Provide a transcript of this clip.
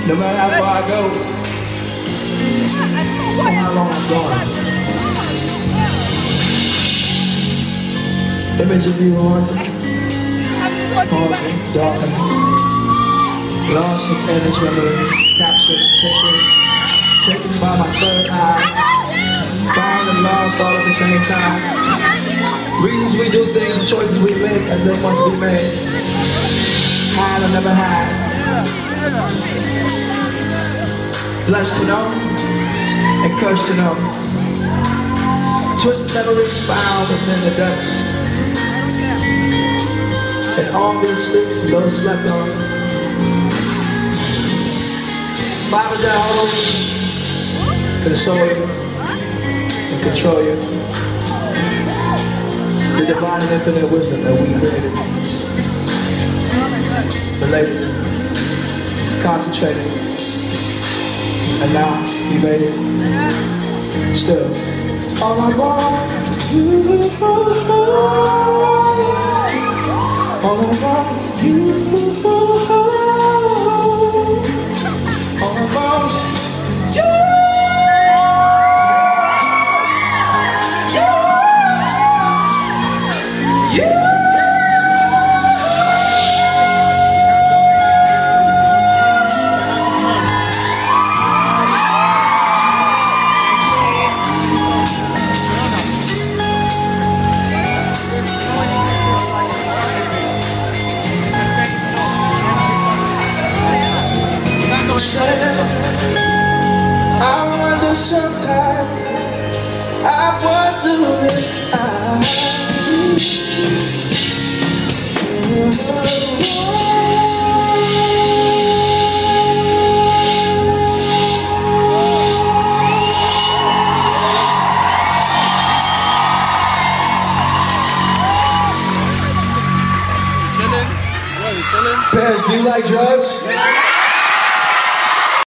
No matter how far I go, or how long I'm gone. Image of you haunting, dark, lost in endless memories, captured in pictures, taken by my third eye, found and lost all at the same time. Reasons we do things, choices we make as they must be made. Had or never had. Blessed to know and cursed to know. Twisted memories found within the depths. And all these sleeps and those slept on. Bibles at home console you and control you. The divine and infinite wisdom that we created. Related, concentrated, and now evaded. Still, all I want you, all I want you, all I want you. I wonder sometimes, I wonder if Chillin'? Pez, do you like drugs?